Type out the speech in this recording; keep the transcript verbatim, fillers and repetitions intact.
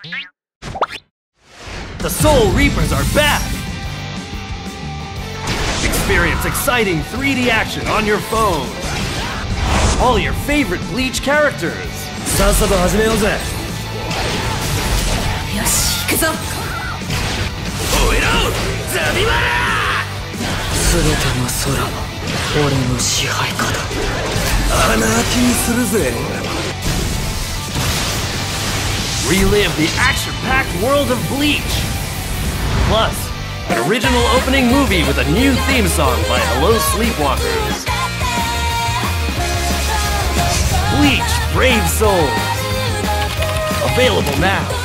The Soul Reapers are back! Experience exciting three D action on your phone. All your favorite Bleach characters. さっさと始めようぜ。 よし、行くぞ。 燃えろザビマラ。 全ての空は俺の支配下だ。 穴開きにするぜ。 Relive the action-packed world of Bleach. Plus, an original opening movie with a new theme song by Hello Sleepwalkers. Bleach Brave Souls. Available now.